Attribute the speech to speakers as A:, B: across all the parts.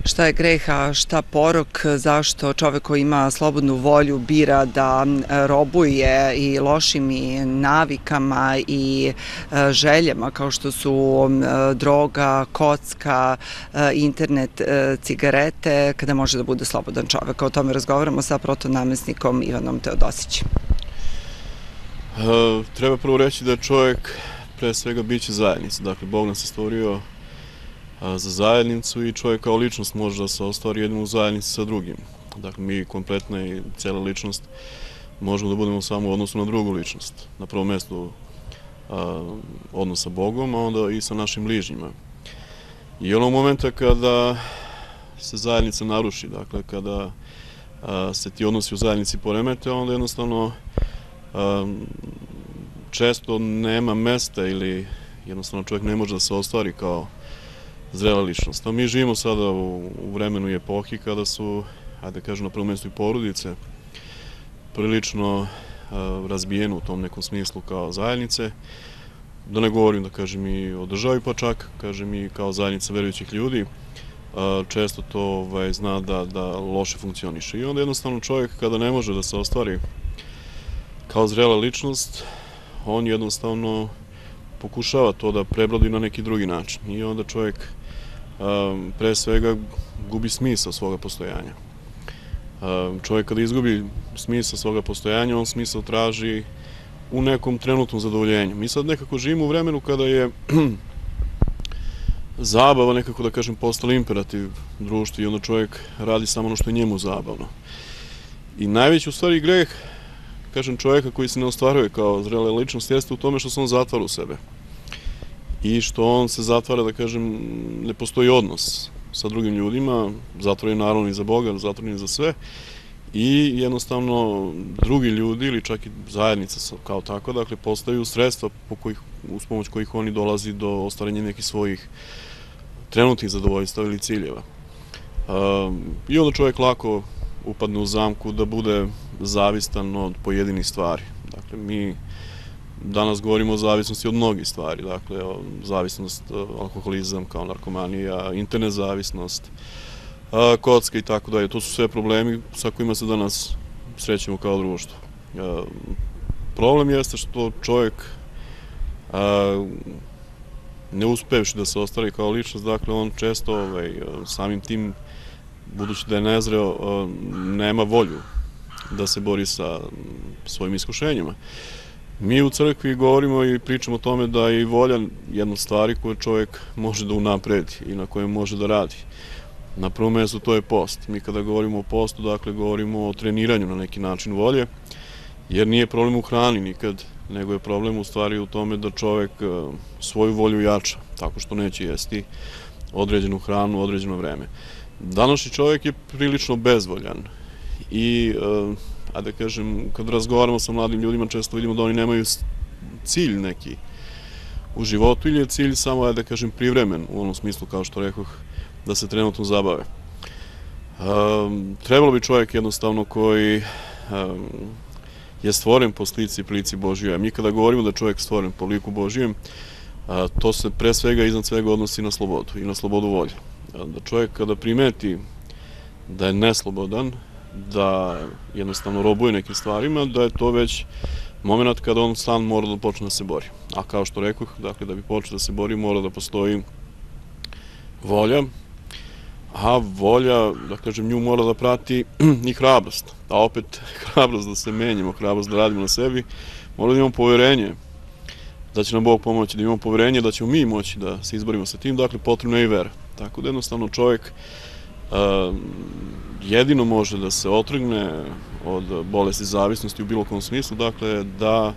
A: šta je greh, a šta porok, zašto čovek koji ima slobodnu volju bira da robuje i lošim i navikama i željama kao što su droga, kocka, internet, cigarete, kada može da bude slobodan čovek. O tome razgovaramo sa protonamestnikom Ivanom Teodosićem.
B: Treba prvo reći da je čovjek pre svega biće zajednica. Dakle, Bog nas je stvorio za zajednicu i čovjek kao ličnost može da se ostvari jedino u zajednici sa drugim. Dakle, mi kompletna i cijela ličnost možemo da budemo samo u odnosu na drugu ličnost. Na prvom mjestu odnos sa Bogom, a onda i sa našim bližnjima. I onog momenta kada se zajednica naruši, dakle, kada se ti odnosi u zajednici poremete, onda jednostavno često nema mesta ili jednostavno čovjek ne može da se ostvari kao zrela ličnost. A mi živimo sada u vremenu i epohi kada su, ajde kažem, na prvom mjestu i porodice prilično razbijene u tom nekom smislu kao zajednice. Da ne govorim, da kažem, i o državi, pa čak, kažem, i kao zajednica verujućih ljudi, često to zna da loše funkcioniše. I onda jednostavno čovjek kada ne može da se ostvari kao zrela ličnost, on jednostavno pokušava to da prebrodi na neki drugi način. I onda čovjek pre svega gubi smisao svoga postojanja. Čovjek kada izgubi smisao svoga postojanja, on smisao traži u nekom trenutnom zadovoljenju. Mi sad nekako živimo u vremenu kada je zabava nekako, da kažem, postala imperativ društva i onda čovjek radi samo ono što je njemu zabavno. I najveći u stvari greh, kažem, čovjeka koji se ne ostvaruje kao zrela ličnost jeste u tome što se on zatvara u sebe. I što on se zatvara, da kažem, ne postoji odnos sa drugim ljudima, zatvoren je naravno i za Boga, zatvoren je za sve. I jednostavno drugi ljudi ili čak i zajednica kao tako, dakle, postaju sredstva uz pomoć kojih oni dolazi do ostvarenja nekih svojih trenutnih zadovoljstava ili ciljeva. I onda čovjek lako upadne u zamku da bude zavistan od pojedinih stvari. Dakle, mi danas govorimo o zavisnosti od mnogih stvari, dakle, zavisnost, alkoholizam kao narkomanija, internet zavisnost, kocka i tako dalje. To su sve problemi sa kojima se danas srećemo kao društvo. Problem jeste što čovjek ne uspevši da se ostvari kao ličnost, dakle, on često samim tim, budući da je nezreo, nema volju da se bori sa svojim iskušenjima. Mi u crkvi govorimo i pričamo o tome da je i volja jedna od stvari koju čovjek može da unapredi i na kojem može da radi. Na prvom mjestu to je post. Mi kada govorimo o postu, dakle, govorimo o treniranju na neki način volje, jer nije problem u hrani nikad, nego je problem u stvari u tome da čovjek svoju volju jača, tako što neće jesti određenu hranu u određeno vreme. Današnji čovjek je prilično bezvoljan i, da kažem, kad razgovaramo sa mladim ljudima, često vidimo da oni nemaju cilj neki u životu ili je cilj samo, da kažem, privremen u onom smislu, kao što rekoh, da se trenutno zabave. Trebalo bi čovjek jednostavno koji je stvoren po slici i prilici Božjoj. Mi kada govorimo da je čovjek stvoren po liku Božjem, to se pre svega iznad svega odnosi na slobodu i na slobodu volje. Da čovjek kada primeti da je neslobodan, da jednostavno robuje nekim stvarima, da je to već moment kada on sam mora da počne da se bori. A kao što rekoh, dakle, da bi počeo da se bori, mora da postoji volja, a volja, da kažem, nju mora da prati i hrabrost. A opet, hrabrost da se menjamo, hrabrost da radimo na sebi, mora da imamo poverenje da će nam Bog pomoći, da imamo poverenje da ćemo mi moći da se izborimo sa tim, dakle, potrebna je i vera. Tako da jednostavno čovjek jedino može da se otrgne od bolesti zavisnosti u bilo kom smislu, dakle, da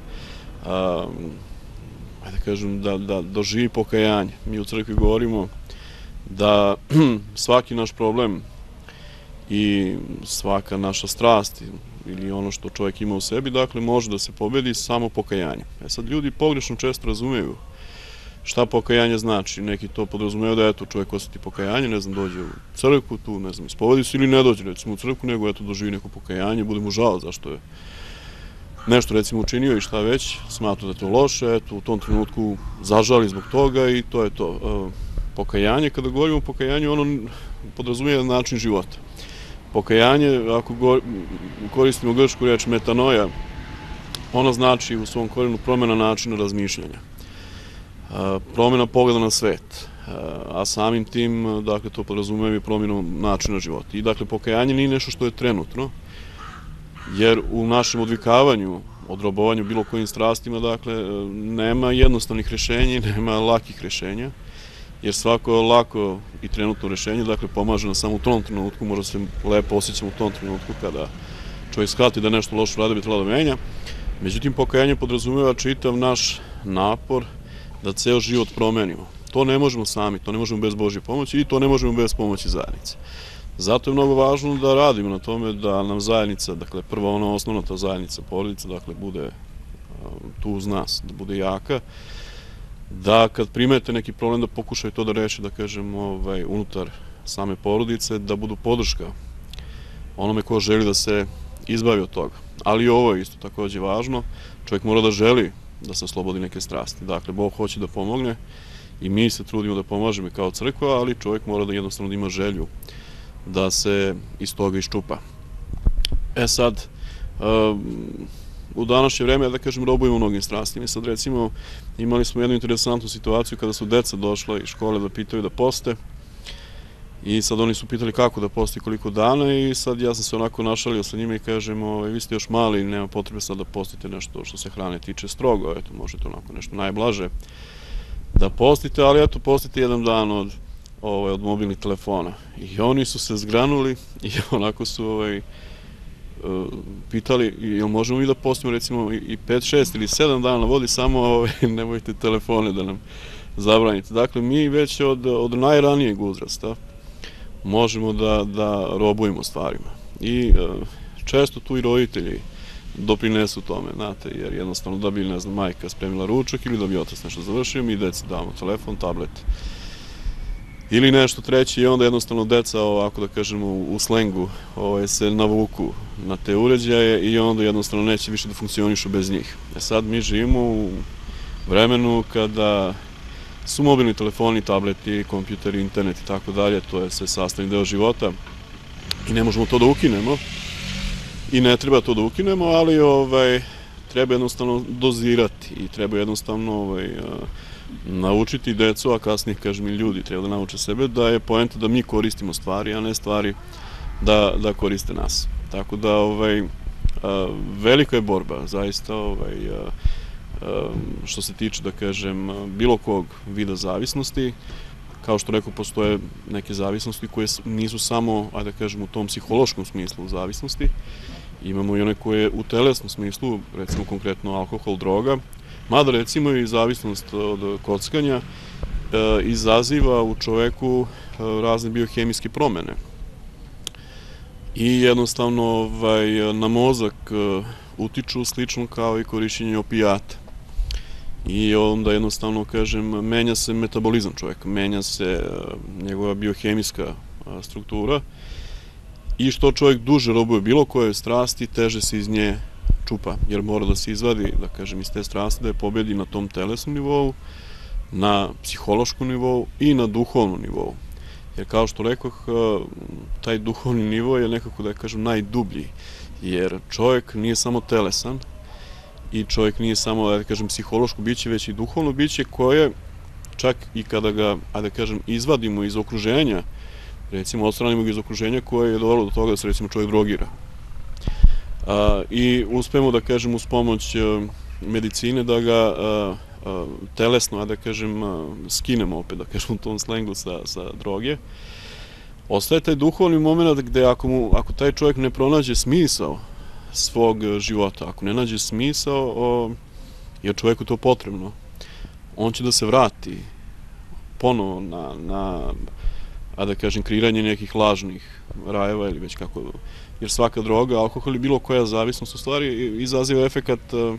B: kažem, da doživi pokajanje. Mi u crkvi govorimo da svaki naš problem i svaka naša strast ili ono što čovjek ima u sebi, dakle, može da se pobedi samo pokajanjem. Sad, ljudi pogrešno često razumeju šta pokajanje znači. Neki to podrazumeju da, eto, čovjek osjeti pokajanje, ne znam, dođe u crkvu, tu, ne znam, ispovedi se ili ne dođe, recimo, u crkvu, nego, eto, doživi neko pokajanje, bude mu žao zašto je nešto, recimo, učinio i šta već, smatra da je to loše, eto, u tom trenutku zažali zbog toga i to je to. Pokajanje, kada govorimo o pokajanju, ono podrazumijeva način života. Pokajanje, ako koristimo grčku reč metanoja, ona znači u svom korijenu promjena načina razmišljanja, promjena pogleda na svet, a samim tim, dakle, to podrazumijeva i promjenu načina života. I, dakle, pokajanje nije nešto što je trenutno, jer u našem odvikavanju, odrobovanju bilo kojim strastima, dakle, nema jednostavnih rješenja i nema lakih rješenja, jer svako lako i trenutno rješenje, dakle, pomaže nam samo u tom trenutku, možda se lepo osjećamo u tom trenutku kada čovjek shvati da nešto loše radi bi trebalo da menja. Međutim, pokajanje podrazumijeva čitav naš napor da ceo život promenimo. To ne možemo sami, to ne možemo bez Božje pomoći i to ne možemo bez pomoći zajednice. Zato je mnogo važno da radimo na tome da nam zajednica, dakle, prva ona osnovna ta zajednica, porodica, dakle, bude tu uz nas, da bude jaka, da kad primete neki problem da pokušaju to da reše, da kažem, unutar same porodice, da budu podrška onome ko želi da se izbavi od toga. Ali i ovo je isto takođe važno, čovjek mora da želi da se oslobodi neke strasti. Dakle, Bog hoće da pomogne i mi se trudimo da pomažemo kao crkva, ali čovjek mora da jednostavno ima želju da se iz toga iščupa. Sad, u današnje vreme, da kažem, robujemo mnogim strastima. Sad, recimo, imali smo jednu interesantnu situaciju kada su deca došla iz škole da pitaju da poste i sad oni su pitali kako da posti, koliko dana i sad ja sam se onako našalio sa njima i kažem, vi ste još mali, nema potrebe sad da postite nešto što se hrane tiče strogo, eto, možete onako nešto najblaže da postite, ali eto, postite jedan dan od mobilnih telefona. I oni su se zgranuli i onako su pitali, jel možemo mi da postimo recimo i 5, 6 ili 7 dana vodi, samo nemojte telefone da nam zabranite. Dakle, mi već od najranijeg uzrasta možemo da robujemo stvarima. I često tu i roditelji doprinesu tome, znate, jer jednostavno da bi, ne znam, majka spremila ručak ili da bi otac nešto završio, mi deci damo telefon, tablet ili nešto treće i onda jednostavno deca, ovako da kažemo u slengu, se navuku na te uređaje i onda jednostavno neće više da funkcionišu bez njih. Sad mi živimo u vremenu kada su mobilni telefoni, tableti, kompjuteri, internet i tako dalje, to je sve sastavni deo života i ne možemo to da ukinemo i ne treba to da ukinemo, ali treba jednostavno dozirati i treba jednostavno naučiti decu, a kasnije, kažem, i ljudi treba da nauče sebe, da je poenta da mi koristimo stvari, a ne stvari da koriste nas. Tako da, velika je borba, zaista, što se tiče, da kažem, bilo kog vida zavisnosti. Kao što rekao, postoje neke zavisnosti koje nisu samo, ajde da kažem, u tom psihološkom smislu zavisnosti. Imamo i one koje u telesnom smislu, recimo konkretno alkohol, droga, mada recimo i zavisnost od kockanja izaziva u čoveku razne biohemijske promene. I jednostavno na mozak utiču slično kao i korišćenje opijata. I onda jednostavno, kažem, menja se metabolizam čoveka, menja se njegova biohemijska struktura i što čovjek duže robuje bilo koje strasti, teže se iz nje čupa, jer mora da se izvadi, da kažem, iz te strasti, da je pobedi na tom telesnom nivou, na psihološkom nivou i na duhovnom nivou. Jer kao što rekoh, taj duhovni nivo je nekako, da kažem, najdublji, jer čovjek nije samo telesan i čovjek nije samo, da kažem, psihološko biće, već i duhovno biće koje, čak i kada ga, da kažem, izvadimo iz okruženja, recimo odstranimo ga iz okruženja koje je dovelo do toga da se, recimo, čovjek drogira. I uspemo, da kažem, uz pomoć medicine da ga telesno, da kažem, skinemo opet, da kažem, u tom slengu sa droge. Ostaje taj duhovni moment gde ako taj čovjek ne pronađe smisao svog života, ako ne nađe smisao, jer čovjeku to potrebno, on će da se vrati ponovo na da kažem, kreiranje nekih lažnih rajeva ili već kako, jer svaka droga, alkohol i bilo koja zavisnost u stvari izaziva efekat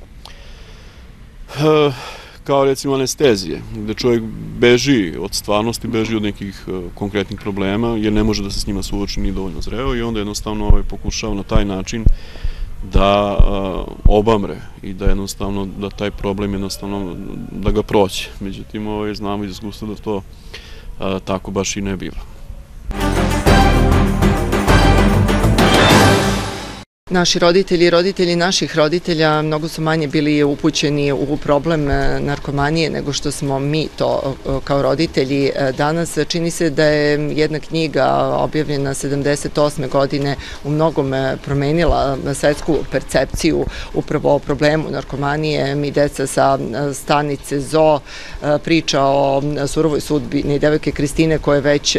B: kao recimo anestezije, gde čovjek beži od stvarnosti, beži od nekih konkretnih problema, jer ne može da se s njima suoči, ni dovoljno zreo i onda jednostavno pokušava na taj način da obamre i da jednostavno, da taj problem jednostavno da ga proće. Međutim, znamo iz iskustva da to tako baš i ne biva.
A: Naši roditelji i roditelji naših roditelja mnogo su manje bili upućeni u problem narkomanije nego što smo mi to kao roditelji danas. Čini se da je jedna knjiga objavljena 78. godine u mnogome promenila svetsku percepciju upravo o problemu narkomanije. Mi deca sa stanice ZO priča o surovoj sudbini devojke Kristijane koja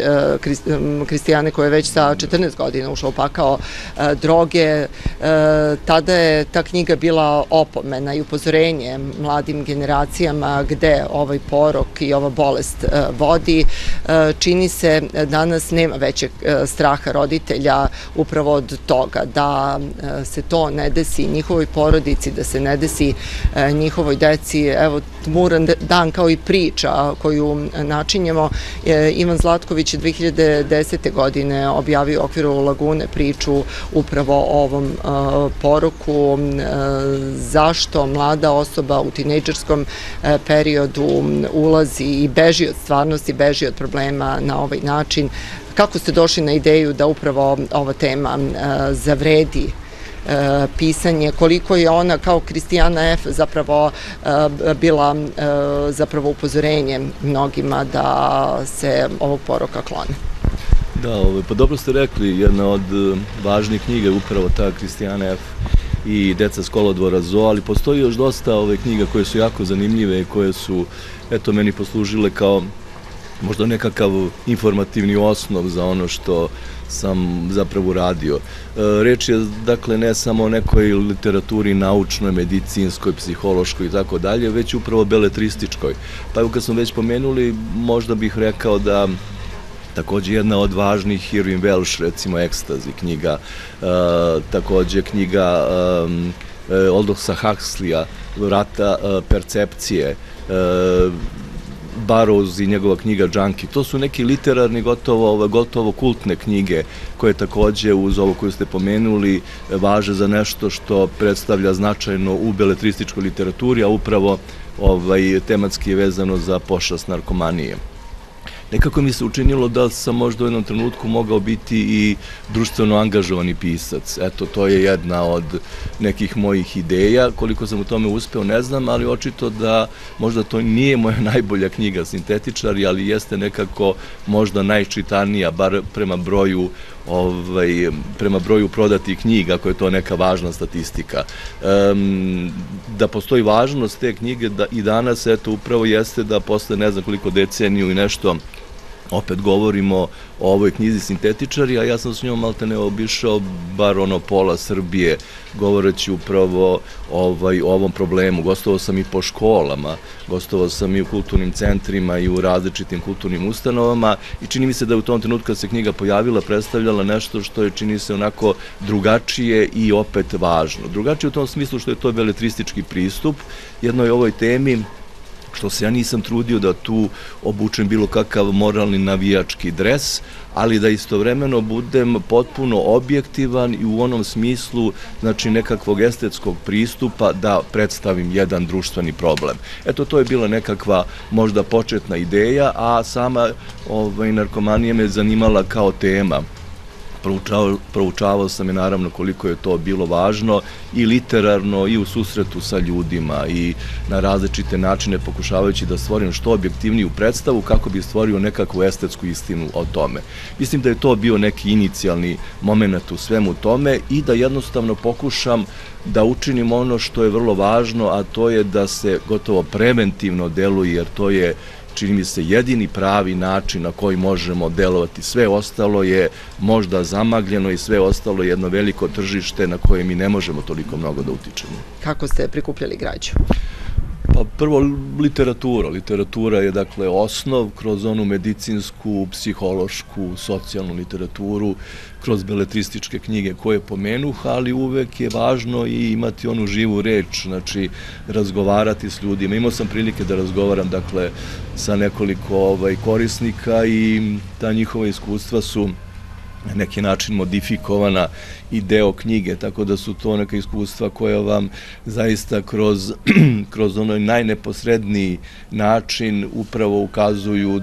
A: je već sa 14 godina ušla u pakao droge. Tada je ta knjiga bila opomena i upozorenje mladim generacijama gde ovaj porok i ova bolest vodi. Čini se danas nema većeg straha roditelja upravo od toga da se to ne desi njihovoj porodici, da se ne desi njihovoj deci. Evo, tmuran dan kao i priča koju načinjemo. Ivan Zlatković je 2010. godine objavio u okviru Lagune priču upravo o ovom poroku, zašto mlada osoba u tinejdžerskom periodu ulazi i beži od stvarnosti, beži od problema na ovaj način. Kako ste došli na ideju da upravo ova tema zavredi pisanje, koliko je ona kao Kristijana F. zapravo bila zapravo upozorenje mnogima da se ovog poroka klone?
C: Da, pa dobro ste rekli, jedna od važnih knjiga je upravo ta Kristijana F. i Deca s kolodvora ZO, ali postoji još dosta knjiga koje su jako zanimljive i koje su, eto, meni poslužile kao možda nekakav informativni osnov za ono što sam zapravo uradio. Reč je, dakle, ne samo o nekoj literaturi naučnoj, medicinskoj, psihološkoj i tako dalje, već upravo beletrističkoj. Pa evo, kad smo već pomenuli, možda bih rekao da takođe jedna od važnih Irving Welsh, recimo Ekstazi knjiga, takođe knjiga Aldosa Huxleya, Rata percepcije, Burroughs i njegova knjiga Junkie. To su neki literarni, gotovo kultne knjige koje takođe uz ovo koju ste pomenuli važe za nešto što predstavlja značajno u beletrističkoj literaturi, a upravo tematski je vezano za pošast narkomanije. Nekako mi se učinilo da sam možda u jednom trenutku mogao biti i društveno angažovani pisac. Eto, to je jedna od nekih mojih ideja. Koliko sam u tome uspeo, ne znam, ali očito da možda to nije moja najbolja knjiga Sintetičari, ali jeste nekako možda najčitanija, bar prema broju prodatih knjiga, ako je to neka važna statistika. Da postoji važnost te knjige i danas, eto, upravo jeste da posle ne znam koliko deceniju i nešto opet govorimo o ovoj knjizi Sintetičari, a ja sam s njom maltene obišao bar pola Srbije, govoreći upravo o ovom problemu. Gostovao sam i po školama, gostovao sam i u kulturnim centrima i u različitim kulturnim ustanovama i čini mi se da u tom trenutku kad se knjiga pojavila predstavljala nešto što je, čini se, onako drugačije i opet važno. Drugačije u tom smislu što je to beletristički pristup jednoj ovoj temi, što se ja nisam trudio da tu obučem bilo kakav moralni navijački dres, ali da istovremeno budem potpuno objektivan i u onom smislu, znači, nekakvog estetskog pristupa da predstavim jedan društveni problem. Eto, to je bila nekakva možda početna ideja, a sama narkomanija me zanimala kao tema. Proučavao sam je naravno koliko je to bilo važno i literarno i u susretu sa ljudima i na različite načine pokušavajući da stvorim što objektivniju predstavu kako bi stvorio nekakvu estetsku istinu o tome. Mislim da je to bio neki inicijalni moment u svemu tome i da jednostavno pokušam da učinim ono što je vrlo važno, a to je da se gotovo preventivno deluje, jer to je, čini mi se, jedini pravi način na koji možemo delovati. Sve ostalo je možda zamagljeno i sve ostalo je jedno veliko tržište na koje mi ne možemo toliko mnogo da utičemo.
A: Kako ste prikupljali građu?
C: Pa prvo literatura. Literatura je, dakle, osnov kroz onu medicinsku, psihološku, socijalnu literaturu, kroz beletrističke knjige koje pomenuh, ali uvek je važno i imati onu živu reč, znači razgovarati s ljudima. Imao sam prilike da razgovaram, dakle, sa nekoliko korisnika i ta njihova iskustva su na neki način modifikovana i deo knjige, tako da su to neka iskustva koja vam zaista kroz onaj najneposredniji način upravo ukazuju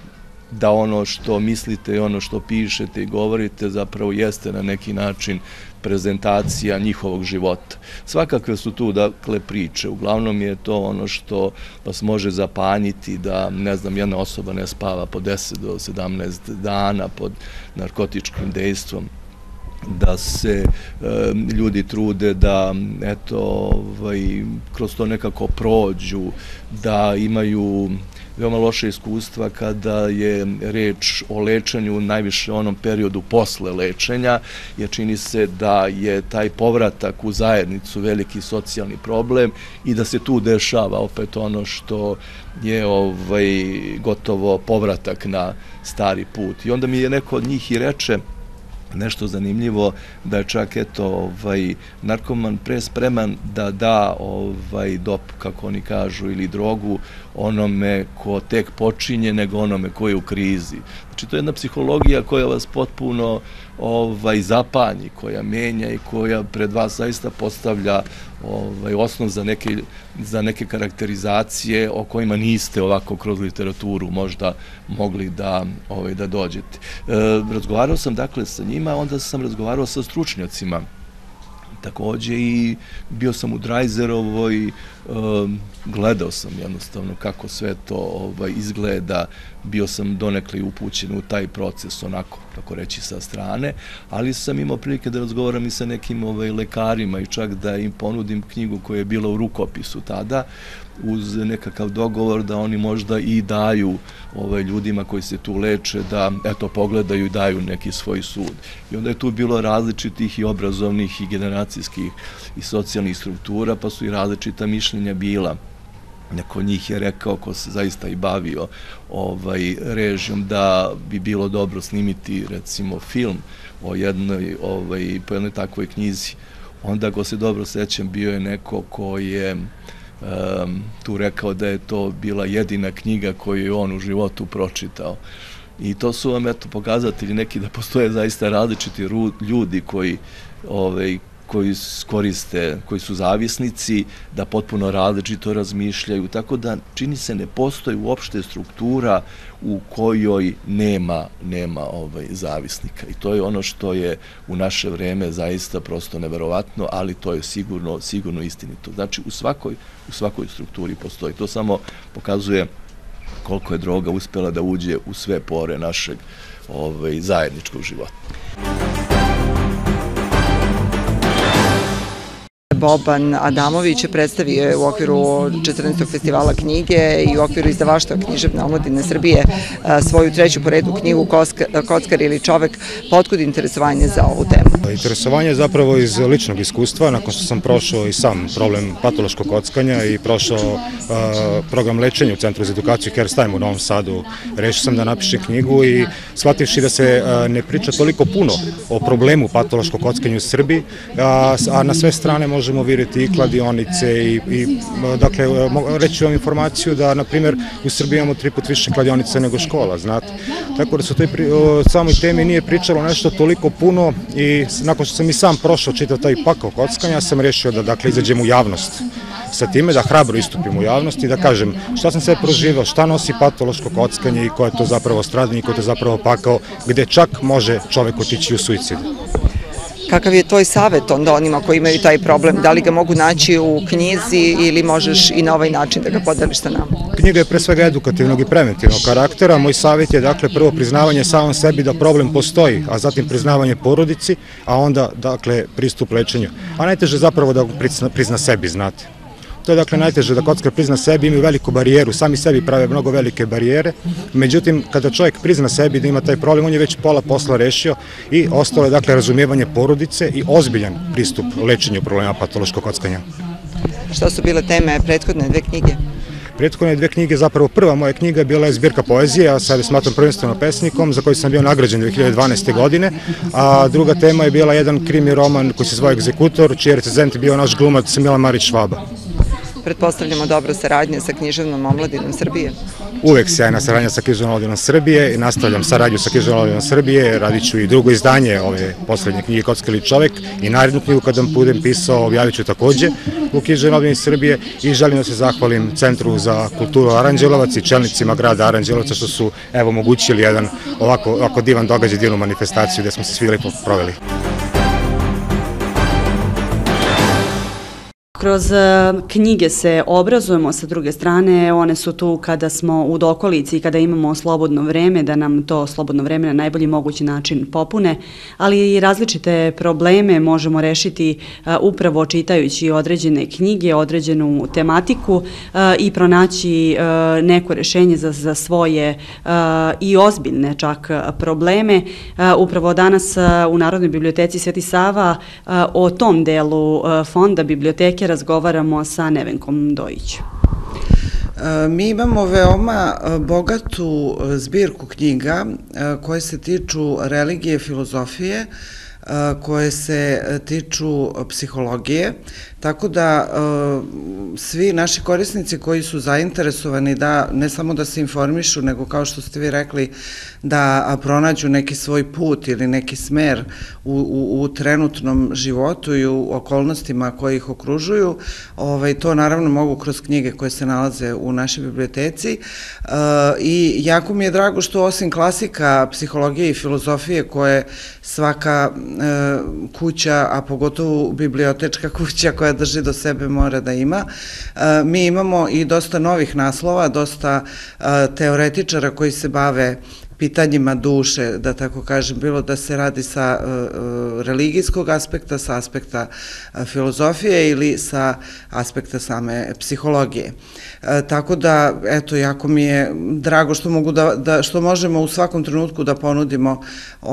C: da ono što mislite i ono što pišete i govorite zapravo jeste na neki način prezentacija njihovog života. Svakakve su tu, dakle, priče. Uglavnom je to ono što vas može zapanjiti da, ne znam, jedna osoba ne spava po 10 do 17 dana pod narkotičkim dejstvom, da se ljudi trude da, eto, kroz to nekako prođu, da imaju veoma loše iskustva kada je reč o lečenju, najviše onom periodu posle lečenja, jer čini se da je taj povratak u zajednicu veliki socijalni problem i da se tu dešava opet ono što je gotovo povratak na stari put. I onda mi je neko od njih i reče nešto zanimljivo, da je čak, eto, narkoman pre spreman da da dop, kako oni kažu, ili drogu onome ko tek počinje, nego onome ko je u krizi. Znači, to je jedna psihologija koja vas potpuno zapanji, koja menja i koja pred vas zaista postavlja osnov za neke karakterizacije o kojima niste ovako kroz literaturu možda mogli da dođete. Razgovarao sam, dakle, sa njima, onda sam razgovarao sa stručnjacima takođe i bio sam u Drajzerovoj, gledao sam jednostavno kako sve to izgleda, bio sam donekle upućen u taj proces onako, tako reći, sa strane, ali sam imao prilike da razgovaram i sa nekim lekarima i čak da im ponudim knjigu koja je bila u rukopisu tada, uz nekakav dogovor da oni možda i daju ljudima koji se tu leče da, eto, pogledaju i daju neki svoj sud. I onda je tu bilo različitih i obrazovnih i generacijskih i socijalnih struktura, pa su i različita mišljenja bila. Neko od njih je rekao, ko se zaista i bavio režijom, da bi bilo dobro snimiti, recimo, film o po jednoj takvoj knjizi. Onda, ako se dobro sećam, bio je neko ko je tu rekao da je to bila jedina knjiga koju je on u životu pročitao. I to su vam, eto, pokazatelji neki da postoje zaista različiti ljudi koji koriste, koji su zavisnici, da potpuno različito razmišljaju, tako da čini se ne postoji uopšte struktura u kojoj nema zavisnika. I to je ono što je u naše vreme zaista prosto neverovatno, ali to je sigurno istinito. Znači, u svakoj strukturi postoji. To samo pokazuje koliko je droga uspela da uđe u sve pore našeg zajedničkog života.
A: Boban Adamović je predstavio u okviru 14. festivala knjige i u okviru izdavaštva Književna omladina Srbije svoju treću po redu knjigu Kockar ili čovek. Otkud interesovanje za ovu temu?
D: Interesovanje je zapravo iz ličnog iskustva, nakon što sam prošao i sam problem patološkog kockanja i prošao program lečenja u Centru za edukaciju Kerstajm u Novom Sadu. Rešio sam da napišem knjigu i shvativši da se ne priča toliko puno o problemu patološkog kockanja u Srbiji, a na sve strane možemo vidjeti i kladionice i dakle, reći vam informaciju da, na primjer, u Srbiji imamo 3 puta više kladionica nego škola, znate. Tako da se o samoj temi nije pričalo nešto toliko puno i nakon što sam i sam prošao čitav taj pakao kockanja, sam rešio da, dakle, izađem u javnost sa time, da hrabro istupim u javnost i da kažem šta sam sve proživao, šta nosi patološko kockanje i ko je to zapravo stradanje i ko je to zapravo pakao, gde čak može čovek otići u suicid.
A: Kakav je tvoj savjet onda onima koji imaju taj problem? Da li ga mogu naći u knjizi ili možeš i na ovaj način da ga podeliš sa nama?
D: Knjiga je pre svega edukativnog i preventivnog karaktera. Moj savjet je, dakle, prvo priznavanje samom sebi da problem postoji, a zatim priznavanje porodici, a onda, dakle, pristup lečenju. A najteže zapravo da prizna sebi, znate. To je, dakle, najteže da kockar prizna sebi, imaju veliku barijeru, sami sebi prave mnogo velike barijere, međutim, kada čovjek prizna sebi da ima taj problem, on je već pola posla rešio i ostalo je, dakle, razumijevanje porodice i ozbiljan pristup lečenju problema patološkog kockanja.
A: Šta su bile teme prethodne 2 knjige?
D: Prethodne 2 knjige, zapravo prva moja knjiga bila je zbirka poezije, ja sada smatram prvenstveno pesnikom, za koji sam bio nagrađen 2012. godine, a druga tema je bila jedan krimi roman koji se zove Egzekutor, čiji je recenzent bio naš glumac Milan Marić Švaba.
A: Pretpostavljamo dobro saradnje sa Književnom omladinom Srbije.
D: Uvek sjajna saradnja sa Književnom omladinom Srbije i nastavljam saradnju sa Književnom omladinom Srbije, radit ću i drugo izdanje ove poslednje knjige Kockar ili čovek i narednu knjigu kada budem pisao objavit ću takođe u Književnoj omladini Srbije i želim da se zahvalim Centru za kulturu Aranđelovac i čelnicima grada Aranđelovca što su, evo, omogućili jedan ovako divan događaj, divnu manifestaciju gde smo se svi lepo proveli.
E: Kroz knjige se obrazujemo, sa druge strane one su tu kada smo u dokolici i kada imamo slobodno vreme, da nam to slobodno vreme na najbolji mogući način popune, ali i različite probleme možemo rešiti upravo čitajući određene knjige, određenu tematiku i pronaći neko rešenje za svoje i ozbiljne čak probleme. Upravo danas u Narodnoj biblioteci Sveti Sava o tom delu fonda biblioteke razgovaramo sa Nevenkom Dojić.
A: Mi imamo veoma bogatu zbirku knjiga koje se tiču religije, filozofije, koje se tiču psihologije, tako da svi naši korisnici koji su zainteresovani da ne samo da se informišu, nego kao što ste vi rekli, da pronađu neki svoj put ili neki smer u trenutnom životu i u okolnostima koje ih okružuju, to naravno mogu kroz knjige koje se nalaze u našoj biblioteci i jako mi je drago što osim klasika psihologije i filozofije koje svaka kuća, a pogotovo bibliotečka kuća koja drži do sebe mora da ima, mi imamo i dosta novih naslova, dosta teoretičara koji se bave pitanjima duše, da tako kažem, bilo da se radi sa religijskog aspekta, sa aspekta filozofije ili sa aspekta same psihologije. Tako da, eto, jako mi je drago što možemo u svakom trenutku da ponudimo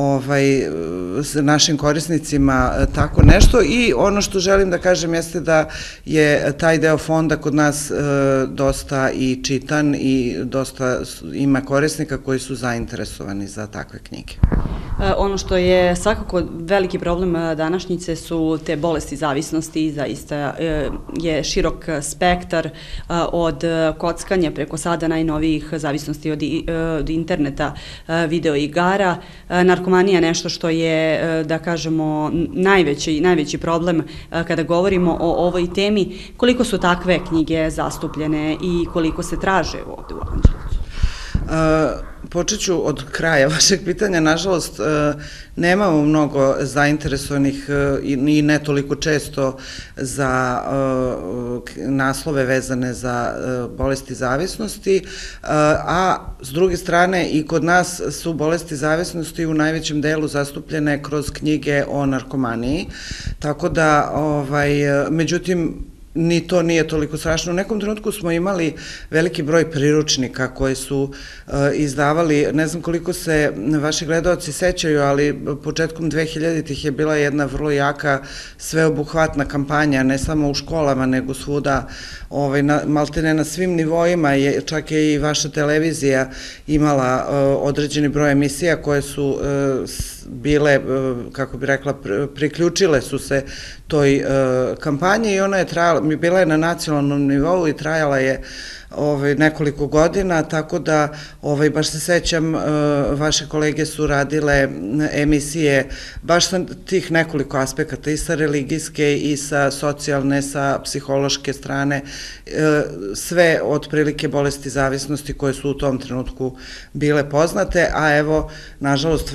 A: našim korisnicima tako nešto i ono što želim da kažem jeste da je taj deo fonda kod nas dosta i čitan i dosta ima korisnika koji su zainteresovani za takve knjige.
E: Ono što je svakako veliki problem današnjice su te bolesti zavisnosti i zaista je širok spektar od kockanja preko sada najnovijih zavisnosti od interneta, video igara. Narkomanija je nešto što je, da kažemo, najveći problem kada govorimo o ovoj temi. Koliko su takve knjige zastupljene i koliko se traže ovde u Aranđelovcu?
A: Počet ću od kraja vašeg pitanja. Nažalost, nemamo mnogo zainteresovanih i ne toliko često za naslove vezane za bolesti zavisnosti, a s druge strane i kod nas su bolesti zavisnosti u najvećem delu zastupljene kroz knjige o narkomaniji, tako da, međutim, ni to nije toliko strašno. U nekom trenutku smo imali veliki broj priručnika koji su izdavali, ne znam koliko se vaši gledalci sećaju, ali početkom 2000-ih je bila jedna vrlo jaka sveobuhvatna kampanja, ne samo u školama, nego svuda, maltene na svim nivoima, čak je i vaša televizija imala određeni broj emisija koje su bile, kako bi rekla, priključile su se toj kampanji i ona je trajala, bila je na nacionalnom nivou i trajala je nekoliko godina, tako da baš se sećam, vaše kolege su radile emisije baš sa tih nekoliko aspekata, i sa religijske, i sa socijalne, sa psihološke strane, sve otprilike bolesti zavisnosti koje su u tom trenutku bile poznate, a evo, nažalost,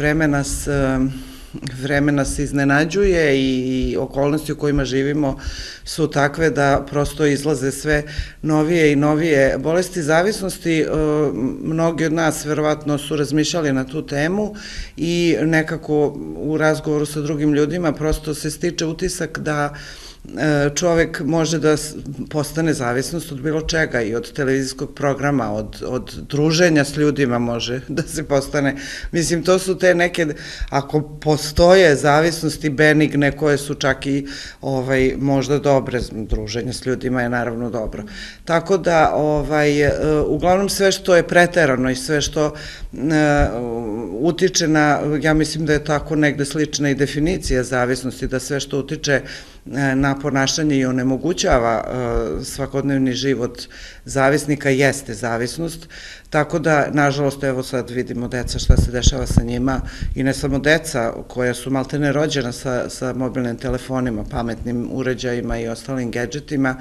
A: vreme nas iznenađuje i okolnosti u kojima živimo su takve da prosto izlaze sve novije i novije bolesti zavisnosti. Mnogi od nas verovatno su razmišljali na tu temu i nekako u razgovoru sa drugim ljudima prosto se stiče utisak da čovek može da postane zavisnost od bilo čega i od televizijskog programa, od druženja s ljudima može da se postane. Mislim, to su te neke, ako postoje zavisnosti benigne koje su čak i možda dobre, druženje s ljudima je naravno dobro. Tako da, uglavnom sve što je preterano i sve što utiče na, ja mislim da je tako negde slična i definicija zavisnosti, da sve što utiče na ponašanje i onemogućava svakodnevni život zavisnika jeste zavisnost, tako da, nažalost, evo sad vidimo deca šta se dešava sa njima i ne samo deca koja su maltene rođena sa mobilnim telefonima, pametnim uređajima i ostalim gadžetima,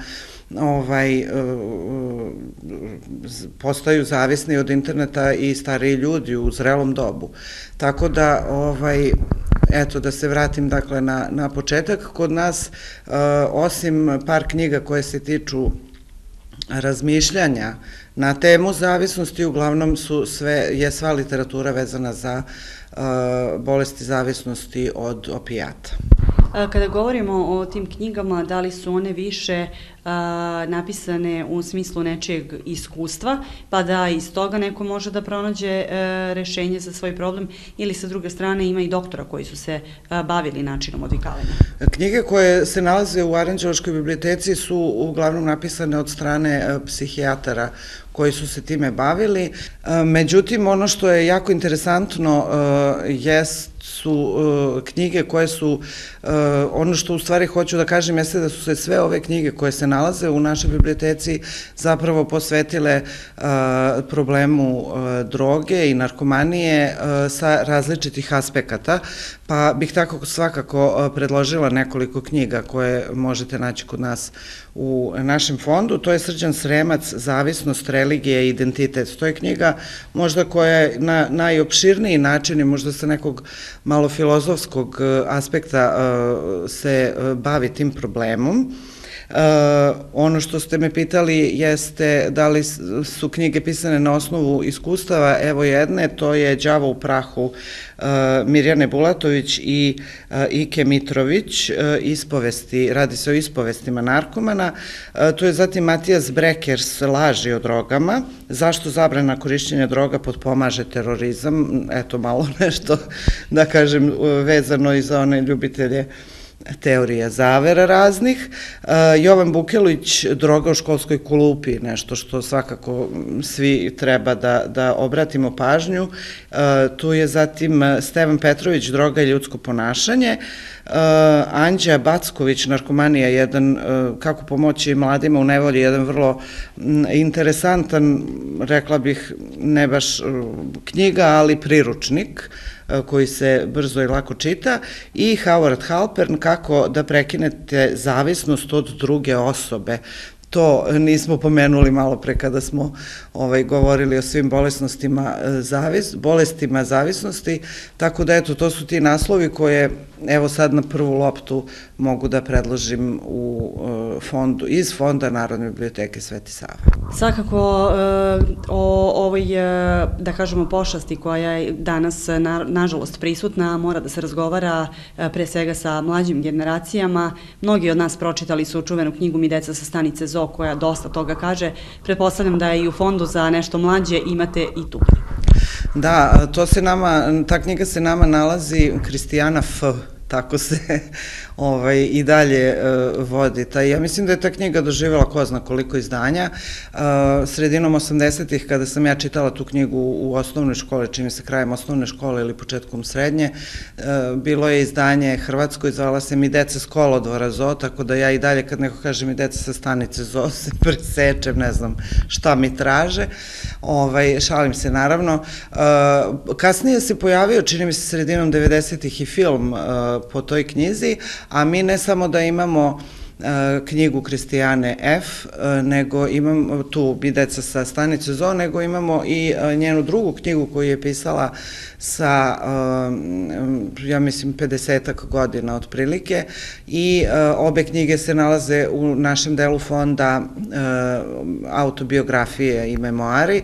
A: postaju zavisni od interneta i stariji ljudi u zrelom dobu. Tako da,
F: eto, da se vratim dakle na početak, kod nas, osim par knjiga koje se tiču razmišljanja na temu zavisnosti, uglavnom je sva literatura vezana za bolesti zavisnosti od opijata.
E: Kada govorimo o tim knjigama, da li su one više napisane u smislu nečijeg iskustva, pa da iz toga neko može da pronađe rešenje za svoj problem, ili sa druge strane ima i doktora koji su se bavili načinom odvikavanja?
F: Knjige koje se nalaze u Aranđelovačkoj biblioteci su uglavnom napisane od strane psihijatara koji su se time bavili. Međutim, ono što je jako interesantno su knjige koje su, ono što u stvari hoću da kažem jeste da su se sve ove knjige koje se nalaze u našoj biblioteci zapravo posvetile problemu droge i narkomanije sa različitih aspekata, pa bih tako svakako predložila nekoliko knjiga koje možete naći kod nas u našem fondu. To je Srđan Sremac, Zavisnost, religija i identitet. To je knjiga možda koja je na najopširniji način i možda sa nekog malo filozofskog aspekta se bavi tim problemom. Ono što ste me pitali jeste da li su knjige pisane na osnovu iskustava, evo jedne, to je Đavo u prahu Mirjane Bulatović i Ike Mitrović, ispovesti, radi se o ispovestima narkomana, tu je zatim Matijas Brekers, Laži o drogama, zašto zabrana korišćenja droga potpomaže terorizam, eto malo nešto da kažem vezano i za one ljubitelje teorija zavera raznih. Jovan Bukelović, Droga u školskoj klupi, nešto što svakako svi treba da obratimo pažnju. Tu je zatim Stevan Petrović, Droga i ljudsko ponašanje. Anđa Backović, Narkomanija, jedan kako pomoći mladima u nevolji, jedan vrlo interesantan, rekla bih, ne baš knjiga, ali priručnik koji se brzo i lako čita, i Howard Halpern, Kako da prekinete zavisnost od druge osobe. To nismo pomenuli malo pre kada smo govorili o svim bolestima zavisnosti, tako da eto, to su ti naslovi koje evo sad na prvu loptu mogu da predložim iz Fonda Narodne biblioteke Sveti Sava.
E: Svakako o ovoj, da kažemo, pošasti koja je danas nažalost prisutna, mora da se razgovara pre svega sa mlađim generacijama. Mnogi od nas pročitali su čuvenu knjigu Mi deca sa stanice ZO, koja dosta toga kaže. Pretpostavljam da i u Fondu za nešto mlađe imate i tu knjigu.
F: Da, ta knjiga se nama nalazi, Kristijana F., tako se i dalje vodi. Ja mislim da je ta knjiga doživjela ko zna koliko izdanja. Sredinom 80-ih, kada sam ja čitala tu knjigu u osnovnoj školi, čini se krajem osnovne škole ili početkom srednje, bilo je izdanje hrvatsko i zvala se Mi deca s kolodvora ZO, tako da ja i dalje kad neko kaže Mi deca sa stanice ZO se presečem, ne znam šta mi traže. Šalim se naravno. Kasnije se pojavio, čini mi se sredinom 90-ih, i film po toj knjizi, a mi ne samo da imamo knjigu Kristijane F., nego imamo tu Mi deca sa stanice ZO, nego imamo i njenu drugu knjigu koju je pisala sa, ja mislim, 50-ak godina otprilike, i obe knjige se nalaze u našem delu fonda autobiografije i memoari.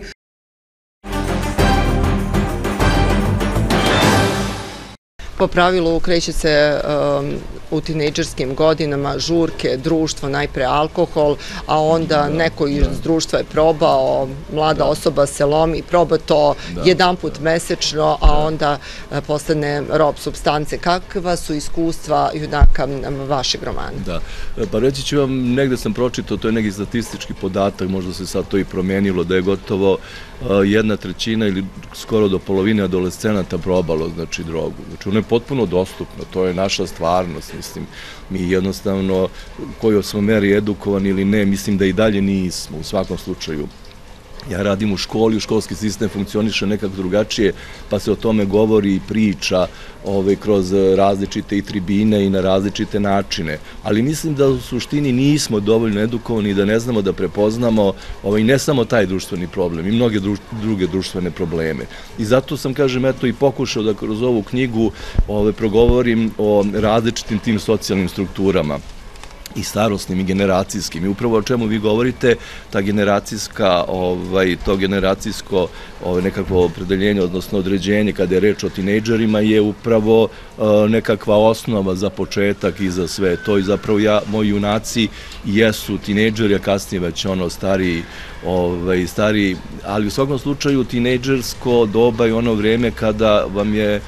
G: Po pravilu kreće se u tinejdžerskim godinama, žurke, društvo, najpre alkohol, a onda neko iz društva je probao, mlada osoba se lomi, proba to jedanput mesečno, a onda postane rob supstance. Kakva su iskustva junaka vašeg romana?
C: Da, pa reći ću vam, negde sam pročitao, to je neki statistički podatak, možda se sad to i promenilo, da je gotovo 1/3 ili skoro do polovine adolescenata probalo, znači, drogu. Znači, ono je potpuno dostupno, to je naša stvarnost, mislim. Mi jednostavno, koji smo meri edukovani ili ne, mislim da i dalje nismo, u svakom slučaju. Ja radim u školi, školski sistem funkcioniše nekako drugačije, pa se o tome govori i priča kroz različite i tribine i na različite načine. Ali mislim da u suštini nismo dovoljno edukovani i da ne znamo da prepoznamo ne samo taj društveni problem i mnoge druge društvene probleme. I zato sam, kažem, eto i pokušao da kroz ovu knjigu progovorim o različitim tim socijalnim strukturama i starosnim i generacijskim. I upravo o čemu vi govorite, to generacijsko nekakvo opredeljenje, odnosno određenje kada je reč o tinejdžerima je upravo nekakva osnova za početak i za sve to. I zapravo moji junaci jesu tinejdžeri, a kasnije već stariji, ali u svakom slučaju tinejdžersko doba je ono vreme kada vam je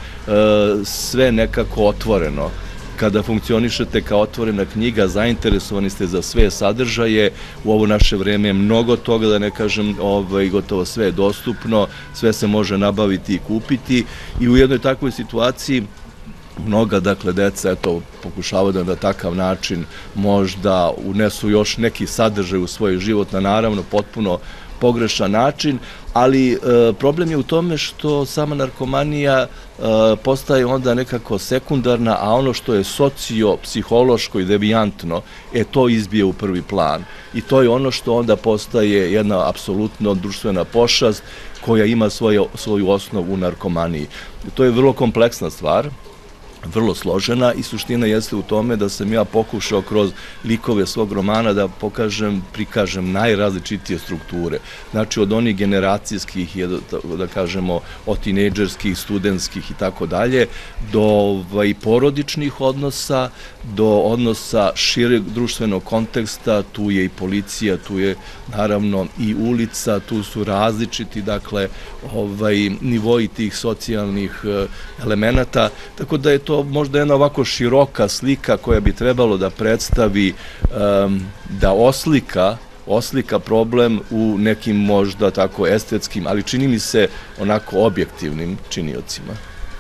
C: sve nekako otvoreno, kada funkcionišete kao otvorena knjiga, zainteresovani ste za sve sadržaje, u ovo naše vreme je mnogo toga, da ne kažem, gotovo sve je dostupno, sve se može nabaviti i kupiti i u jednoj takvoj situaciji mnoga, dakle, deca, pokušavaju da na takav način možda unesu još neki sadržaj u svoj život, na naravno potpuno pogrešan način, ali problem je u tome što sama narkomanija postaje onda nekako sekundarna, a ono što je socio-psihološko i devijantno, to izbije u prvi plan. I to je ono što onda postaje jedna apsolutno društvena pošast koja ima svoju osnovu u narkomaniji. To je vrlo kompleksna stvar, vrlo složena i suština jeste u tome da sam ja pokušao kroz likove svog romana da prikažem najrazličitije strukture. Znači od onih generacijskih, da kažemo od tinejdžerskih, studentskih i tako dalje, do porodičnih odnosa, do odnosa šireg društvenog konteksta, tu je i policija, tu je naravno i ulica, tu su različiti, dakle, nivoji tih socijalnih elemenata, tako da je to možda jedna ovako široka slika koja bi trebalo da predstavi, da oslika problem u nekim možda tako estetskim, ali čini mi se onako objektivnim činiocima.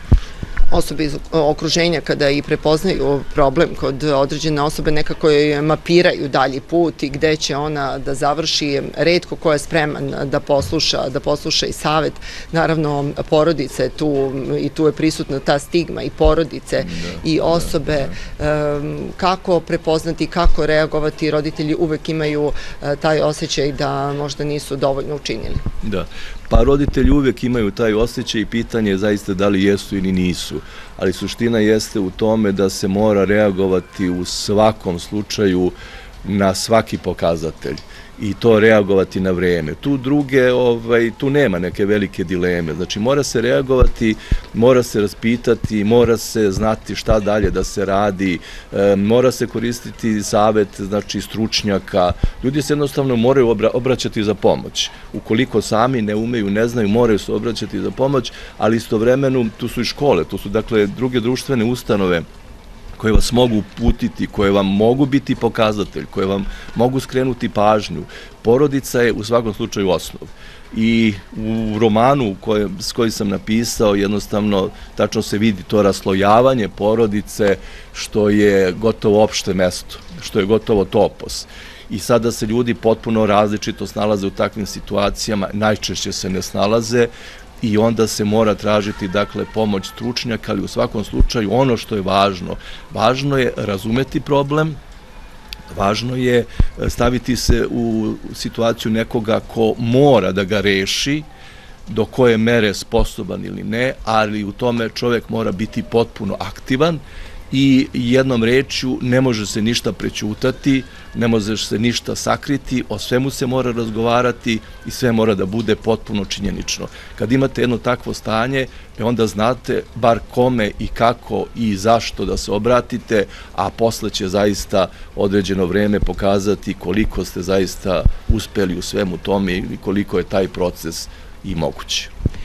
G: Osobe iz okruženja kada i prepoznaju problem kod određene osobe nekako joj mapiraju dalji put i gde će ona da završi, retko ko je spreman da posluša i savet. Naravno, porodice tu i tu je prisutna ta stigma i porodice i osobe. Kako prepoznati, kako reagovati, roditelji uvek imaju taj osjećaj da možda nisu dovoljno učinili.
C: Da. Pa roditelji uvek imaju taj osjećaj i pitanje je zaista da li jesu ili nisu, ali suština jeste u tome da se mora reagovati u svakom slučaju na svaki pokazatelj i to reagovati na vreme. Tu nema neke velike dileme, znači mora se reagovati, mora se raspitati, mora se znati šta dalje da se radi, mora se koristiti savet, znači stručnjaka, ljudi se jednostavno moraju obraćati za pomoć. Ukoliko sami ne umeju, ne znaju, moraju se obraćati za pomoć, ali istovremeno tu su i škole, tu su dakle druge društvene ustanove koje vas mogu uputiti, koje vam mogu biti pokazatelj, koje vam mogu skrenuti pažnju. Porodica je u svakom slučaju osnov. I u romanu s kojim sam napisao, jednostavno, tačno se vidi to raslojavanje porodice, što je gotovo opšte mesto, što je gotovo topos. I sada se ljudi potpuno različito snalaze u takvim situacijama, najčešće se ne snalaze, i onda se mora tražiti, dakle, pomoć stručnjaka, ali u svakom slučaju ono što je važno je razumeti problem, važno je staviti se u situaciju nekoga ko mora da ga reši, do koje mere sposoban ili ne, ali u tome čovek mora biti potpuno aktivan i jednom rečju ne može se ništa prećutati, ne može se ništa sakriti, o svemu se mora razgovarati i sve mora da bude potpuno činjenično. Kad imate jedno takvo stanje, onda znate bar kome i kako i zašto da se obratite, a posle će zaista određeno vreme pokazati koliko ste zaista uspeli u svemu tome i koliko je taj proces i moguće.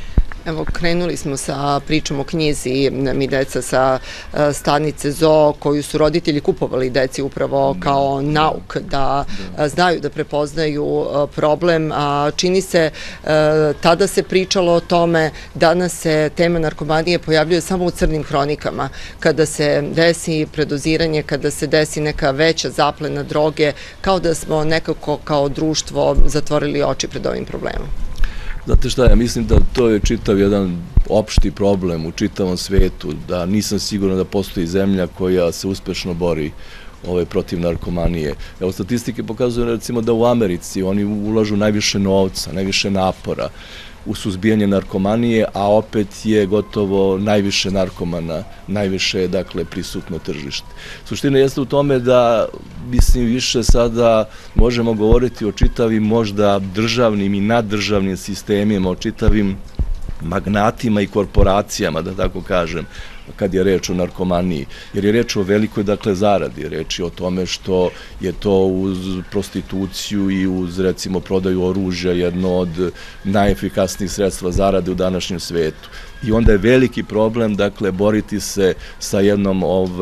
G: Evo, krenuli smo sa pričom o knjizi Mi deca sa stanice ZOO, koju su roditelji kupovali deci upravo kao nauk, da znaju da prepoznaju problem, a čini se, tada se pričalo o tome, danas se tema narkomanije pojavljuje samo u crnim hronikama, kada se desi predoziranje, kada se desi neka veća zaplena droge, kao da smo nekako kao društvo zatvorili oči pred ovim problemom.
C: Znate šta, ja mislim da to je čitav jedan opšti problem u čitavom svetu, da nisam siguran da postoji zemlja koja se uspešno bori protiv narkomanije. Evo, statistike pokazuju recimo da u Americi oni ulažu najviše novca, najviše napora u suzbijanje narkomanije, a opet je gotovo najviše narkomana, najviše je, dakle, prisutno tržište. Suština jeste u tome da, mislim, više sada možemo govoriti o čitavim možda državnim i naddržavnim sistemima, o čitavim magnatima i korporacijama, da tako kažem, kad je reč o narkomaniji, jer je reč o velikoj, dakle, zaradi, reč je o tome što je to uz prostituciju i uz, recimo, prodaju oružja jedno od najefikasnijih sredstva zarade u današnjem svetu. I onda je veliki problem, dakle, boriti se sa jednom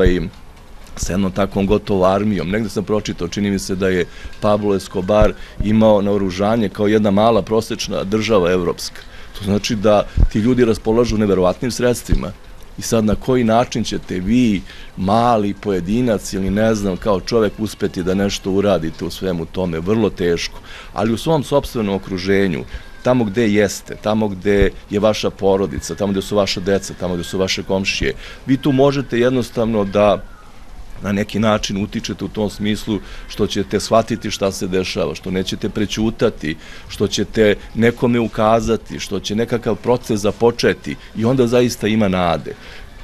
C: takvom gotovo armijom. Negde sam pročitao, čini mi se da je Pablo Escobar imao naoružanje kao jedna mala prosečna država evropska. To znači da ti ljudi raspolažu neverovatnim sredstvima. I sad na koji način ćete vi, mali pojedinac ili ne znam, kao čovek uspeti da nešto uradite u svemu tome? Vrlo teško. Ali u svom sopstvenom okruženju, tamo gde jeste, tamo gde je vaša porodica, tamo gde su vaša deca, tamo gde su vaše komšije, vi tu možete jednostavno da na neki način utičete u tom smislu što ćete shvatiti šta se dešava, što nećete prećutati, što ćete nekome ukazati, što će nekakav proces započeti i onda zaista ima nade.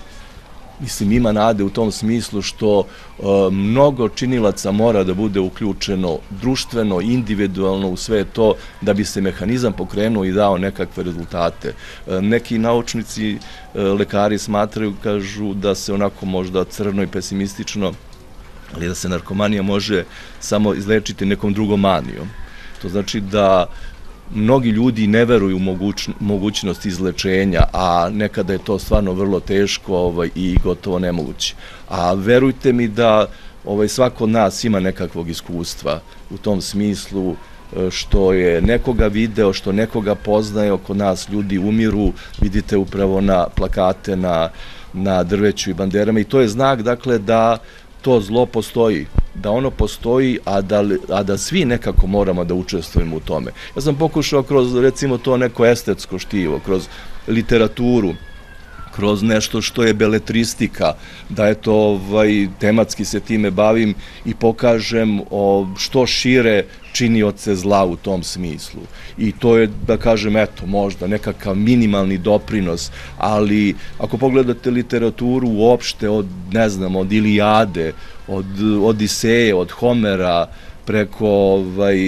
C: Mislim, ima nade u tom smislu što mnogo činilaca mora da bude uključeno društveno, individualno u sve to da bi se mehanizam pokrenuo i dao nekakve rezultate. Neki naučnici, lekari smatraju, kažu da se onako možda crno i pesimistično, ali da se narkomanija može samo izlečiti nekom drugom manijom. To znači da mnogi ljudi ne veruju u mogućnost izlečenja, a nekada je to stvarno vrlo teško i gotovo nemoguće. A verujte mi da svako od nas ima nekakvog iskustva u tom smislu, što je nekoga video, što nekoga poznaje, oko nas ljudi umiru, vidite upravo na plakate, na drveću i banderama, i to je znak, dakle, da to zlo postoji, da ono postoji, a da svi nekako moramo da učestvujemo u tome. Ja sam pokušao kroz, recimo, to neko estetsko štivo, kroz literaturu, kroz nešto što je beletristika, da eto, tematski se time bavim i pokažem što šire činioce zla u tom smislu. I to je, da kažem, eto, možda nekakav minimalni doprinos, ali ako pogledate literaturu uopšte od, ne znam, od Ilijade, od Odiseje, od Homera, preko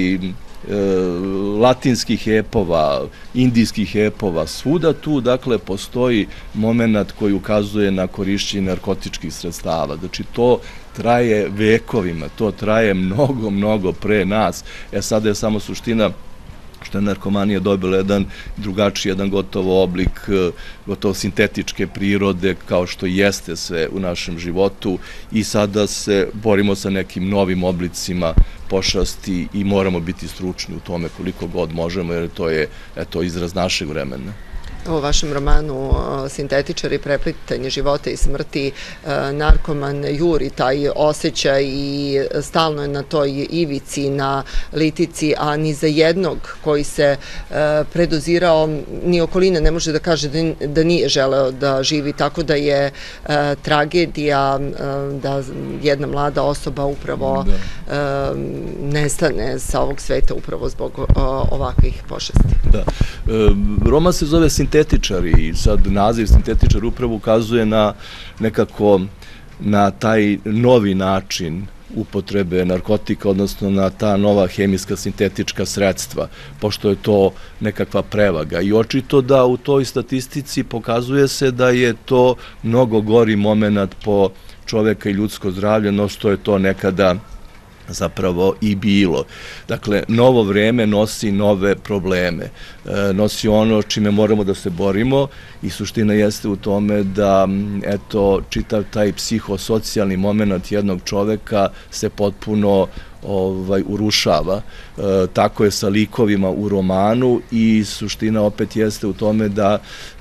C: latinskih epova, indijskih epova, svuda tu, dakle, postoji moment koji ukazuje na korišćenje narkotičkih sredstava. Znači, to traje vekovima, to traje mnogo, mnogo pre nas. Sada je samo suština što je narkomanija dobila jedan drugačiji, jedan gotovo oblik, gotovo sintetičke prirode, kao što jeste sve u našem životu, i sada se borimo sa nekim novim oblicima pošasti i moramo biti stručni u tome koliko god možemo, jer to je, eto, izraz našeg vremena.
G: U vašem romanu Sintetičari, preplitanje života i smrti, narkoman juri taj osjećaj i stalno je na toj ivici, na litici, a ni za jednog koji se predozirao, ni okolina ne može da kaže da nije želeo da živi, tako da je tragedija da jedna mlada osoba upravo nestane sa ovog sveta upravo zbog ovakvih pošasti.
C: Da. Roman se zove Sintetičari i sad naziv Sintetičar upravo ukazuje na nekako na taj novi način upotrebe narkotika, odnosno na ta nova hemijska sintetička sredstva, pošto je to nekakva prevaga. I očito da u toj statistici pokazuje se da je to mnogo gori moment po čoveka i ljudsko zdravlje, no što je to nekada zapravo i bilo. Dakle, novo vreme nosi nove probleme, nosi ono čime moramo da se borimo i suština jeste u tome da, eto, čitav taj psihosocijalni moment jednog čoveka se potpuno urušava. Tako je sa likovima u romanu i suština opet jeste u tome da,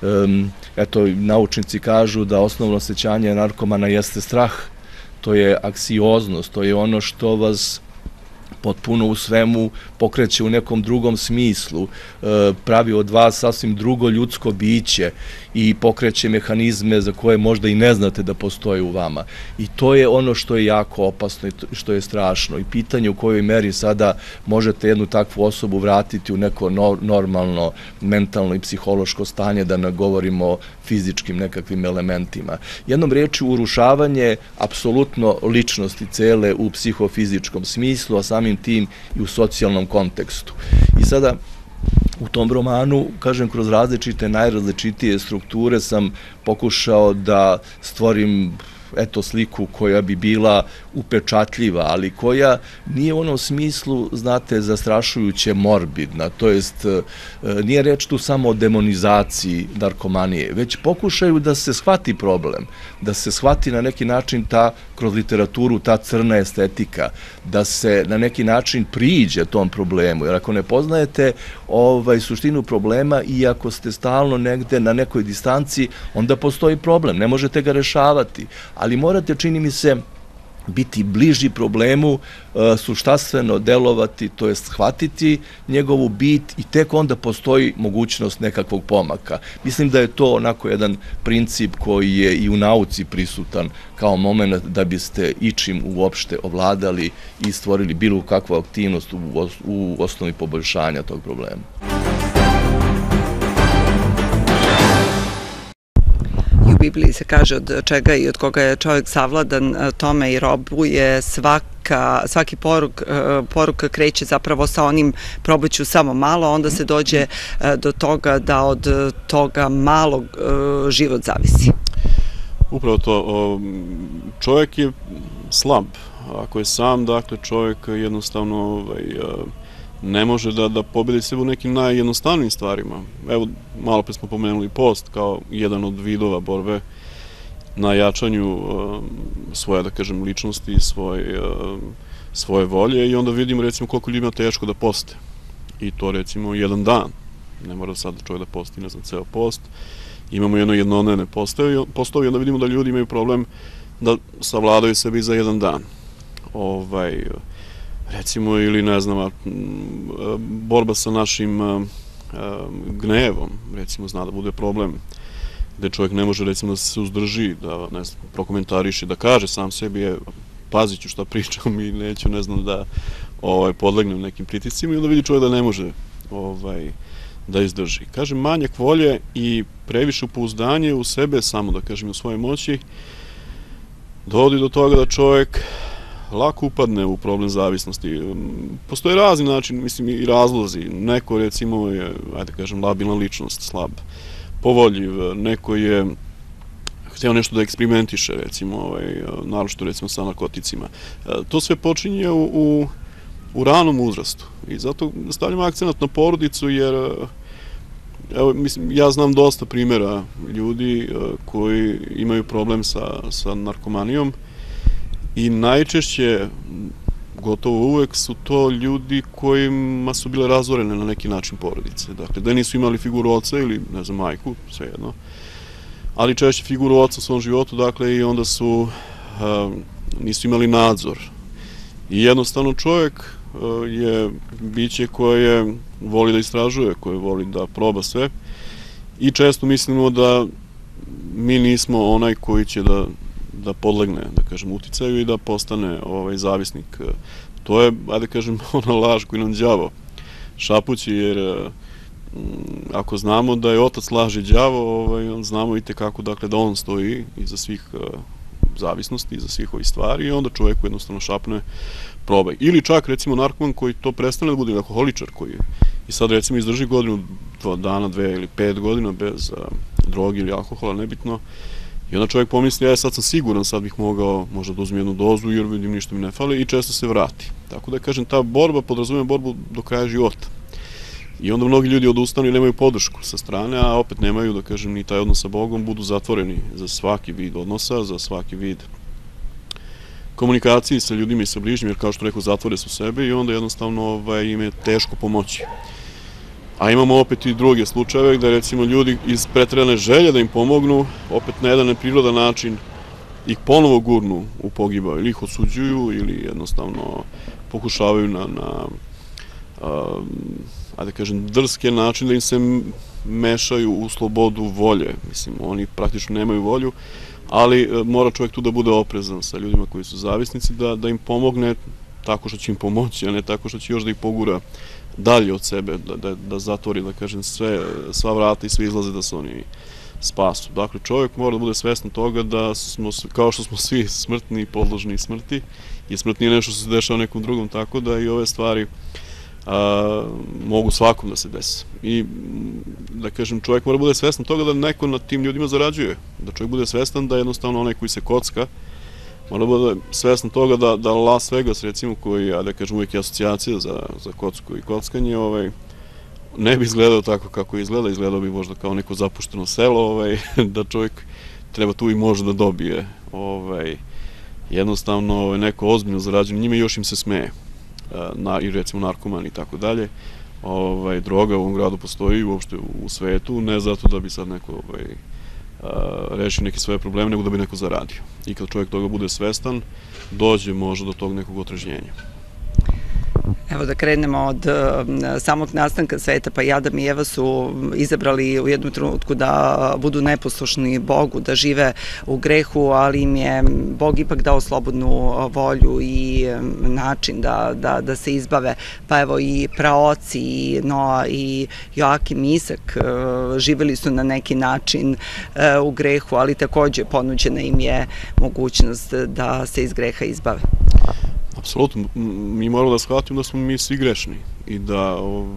C: eto, naučnici kažu da osnovno osećanje narkomana jeste strah. To je aksioznost, to je ono što vas potpuno u svemu pokreće u nekom drugom smislu, pravi od vas sasvim drugo ljudsko biće i pokreće mehanizme za koje možda i ne znate da postoje u vama. I to je ono što je jako opasno i što je strašno. I pitanje u kojoj meri sada možete jednu takvu osobu vratiti u neko normalno mentalno i psihološko stanje, da ne govorimo o fizičkim nekakvim elementima. Jednom rečju, urušavanje apsolutno ličnosti cele u psihofizičkom smislu, a samim tim i u socijalnom kontekstu. I sada u tom romanu, kažem, kroz različite, najrazličitije strukture sam pokušao da stvorim sliku koja bi bila upečatljiva, ali koja nije u onom smislu, znate, zastrašujuće morbidna, to jest nije reč tu samo o demonizaciji narkomanije, već pokušaju da se shvati problem, da se shvati na neki način kroz literaturu ta crna estetika, da se na neki način priđe tom problemu, jer ako ne poznajete suštinu problema i ako ste stalno negde na nekoj distanci, onda postoji problem, ne možete ga rešavati, ali morate, čini mi se, biti bliži problemu, suštastveno delovati, to jest shvatiti njegovu bit i tek onda postoji mogućnost nekakvog pomaka. Mislim da je to onako jedan princip koji je i u nauci prisutan kao moment da biste ičim uopšte ovladali i stvorili bilo kakvu aktivnost u osnovi poboljšanja tog problema.
A: U Bibliji se kaže od čega i od koga je čovjek savladan, tome i robuje. Svaki poruk kreće zapravo sa onim probaću samo malo, onda se dođe do toga da od toga malog život zavisi.
B: Upravo to. Čovjek je slab. Ako je sam, dakle, čovjek jednostavno ne može da pobedi sebe u nekim najjednostavnijim stvarima. Evo, malo pre smo pomenuli post kao jedan od vidova borbe na jačanju svoje, da kažem, ličnosti, svoje volje i onda vidimo, recimo, koliko ljudima teško da poste. I to, recimo, jedan dan. Ne mora sad čovjek da posti, ne znam, ceo post. Imamo jednodnevne postovi i onda vidimo da ljudi imaju problem da savladaju sebi za jedan dan. Recimo, ili ne znam, borba sa našim gnevom, recimo, zna da bude problem, gde čovjek ne može, recimo, da se uzdrži, da, ne znam, prokomentariši, da kaže sam sebi, pazit ću šta pričam i neću, ne znam, da podlegnem nekim pritiscima i onda vidi čovjek da ne može da izdrži. Kažem, manjak volje i previše pouzdanje u sebe, samo da kažem, u svoje moći, dovodi do toga da čovjek lako upadne u problem zavisnosti. Postoje razni način, mislim, i razlozi. Neko, recimo, je, ajde kažem, labilna ličnost, slab, povoljiv, neko je hteo nešto da eksperimentiše, recimo, naročito, recimo, sa narkoticima. To sve počinje u ranom uzrastu i zato stavljam akcenat na porodicu, jer evo, mislim, ja znam dosta primjera ljudi koji imaju problem sa narkomanijom i najčešće, gotovo uvek, su to ljudi kojima su bile razorene na neki način porodice. Dakle, da nisu imali figuru oca ili, ne znam, majku, svejedno, ali češće figuru oca u svom životu, dakle, i onda nisu imali nadzor. I jednostavno čovjek je biće koje voli da istražuje, koje voli da proba sve i često mislimo da mi nismo onaj koji će da podlegne, da kažem, uticaju i da postane zavisnik. To je, ajde kažem, ona laž koju nam đavo šapući, jer ako znamo da je otac laži đavo, znamo i tekako, dakle, da on stoji iza svih zavisnosti, iza svih ovih stvari i onda čovjeku jednostavno šapne probaj. Ili čak, recimo, narkoman koji to prestane da bude alkoholičar, koji i sad, recimo, izdrži godinu, 2 dana, 2 ili 5 godina bez droge ili alkohola, nebitno, I onda čovjek pomisli, ja sad sam siguran, sad bih mogao možda da uzmem jednu dozu jer vidim ništa mi ne fali i često se vrati. Tako da kažem, ta borba podrazumeva borbu do kraja života. I onda mnogi ljudi odustanu i nemaju podršku sa strane, a opet nemaju, da kažem, ni taj odnos sa Bogom, budu zatvoreni za svaki vid odnosa, za svaki vid komunikaciji sa ljudima i sa bližnjim, jer kao što rekao, zatvore su sebe i onda jednostavno im je teško pomoći. A imamo opet i druge slučajeve gde recimo ljudi iz preterane želje da im pomognu, opet na jedan neprirodan način ih ponovo gurnu u pogibao, ili ih osuđuju ili jednostavno pokušavaju na da kažem, drske način da im se mešaju u slobodu volje. Mislim, oni praktično nemaju volju, ali mora čovjek tu da bude oprezan sa ljudima koji su zavisnici, da im pomogne tako što će im pomoći, a ne tako što će još da ih pogura dalje od sebe, da zatvori, da kažem, sva vrata i sve izlaze da se oni spasu. Dakle, čovjek mora da bude svestan toga da smo, kao što smo svi smrtni i podložni smrti, i smrt nije nešto što se dešava nekom drugom, tako da i ove stvari mogu svakom da se desi. I, da kažem, čovjek mora da bude svestan toga da neko nad tim ljudima zarađuje, da čovjek bude svestan da jednostavno onaj koji se kocka, mora da bude svestan toga da Las Vegas, recimo, koji, da kažem, uvijek je asocijacija za kocku i kockanje, ne bi izgledao tako kako izgleda, izgledao bi možda kao neko zapušteno selo, da čovjek treba tu i može da dobije jednostavno neko ozbiljno zarađeno, njima još im se smeje, i recimo narkomani i tako dalje. Droga u ovom gradu postoji i uopšte u svetu, ne zato da bi sad neko rešio neke svoje probleme, nego da bi neko zaradio. I kad čovjek toga bude svestan, dođe možda do tog nekog otrežnjenja.
A: Evo da krenemo od samog nastanka sveta, pa i Adam i Eva su izabrali u jednom trenutku da budu neposlušni Bogu, da žive u grehu, ali im je Bog ipak dao slobodnu volju i način da se izbave. Pa evo i praoci, i Noa, i Joakim i Isak živeli su na neki način u grehu, ali takođe ponuđena im je mogućnost da se iz greha izbave.
B: Apsolutno, mi moramo da shvatimo da smo mi svi grešni i da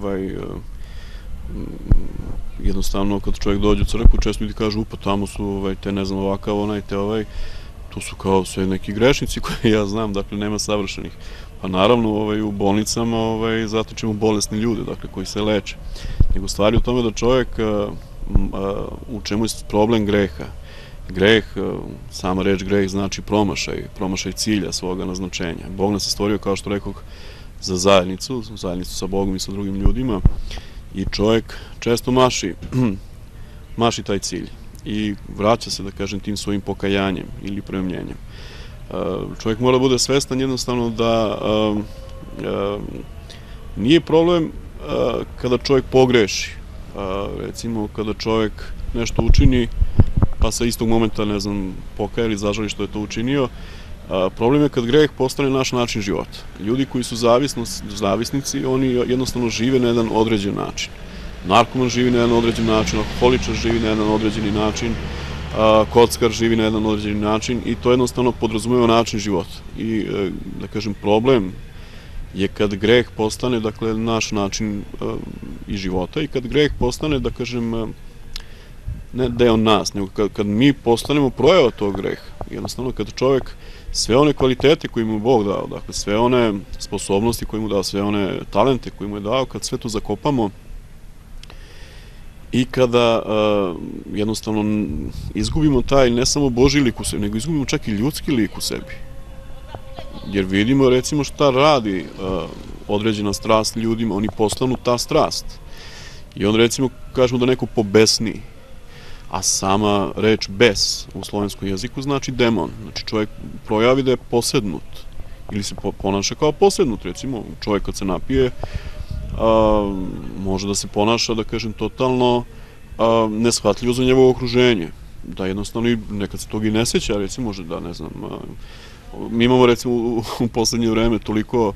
B: jednostavno kad čovjek dođe u crkvu često ljudi kažu pa tamo su te ne znam ovakav onaj te tu su kao sve neki grešnici koje ja znam, dakle nema savršenih. Pa naravno u bolnicama zatičemo bolesni ljude, dakle koji se leče. Nego stvari u tome da čovjek u čemu je problem greha. Greh, sama reč greh znači promašaj cilja svoga naznačenja. Bog nas je stvorio, kao što rekao, za zajednicu sa Bogom i sa drugim ljudima i čovjek često maši taj cilj i vraća se, da kažem, tim svojim pokajanjem ili premljenjem. Čovjek mora bude svestan jednostavno da nije problem kada čovjek pogreši. Recimo, kada čovjek nešto učini, pa sa istog momenta, ne znam, pokaja ili zažali što je to učinio. Problem je kad greh postane naš način života. Ljudi koji su zavisnici, oni jednostavno žive na jedan određen način. Narkoman živi na jedan određen način, alkoholičar živi na jedan određeni način, kockar živi na jedan određeni način i to jednostavno podrazumeva način života. I, da kažem, problem je kad greh postane, dakle, naš način i života i kad greh postane, da kažem, ne deo nas, nego kad mi postanemo projava tog greha. Jednostavno, kad čovjek sve one kvalitete koje mu je Bog dao, dakle sve one sposobnosti koje mu je dao, sve one talente koje mu je dao, kad sve to zakopamo i kada jednostavno izgubimo taj ne samo Božji lik u sebi, nego izgubimo čak i ljudski lik u sebi. Jer vidimo, recimo, šta radi određena strast ljudima, oni postanu ta strast. I onda, recimo, kažemo da neko pobesni, a sama reč bes u slovenskom jeziku znači demon. Znači čovjek projavi da je posednut ili se ponaša kao posednut. Recimo čovjek kad se napije može da se ponaša, da kažem, totalno neshvatljivo za njegovo okruženje. Da jednostavno i nekad se toga i ne seća, recimo može da, ne znam, mi imamo recimo u poslednje vreme toliko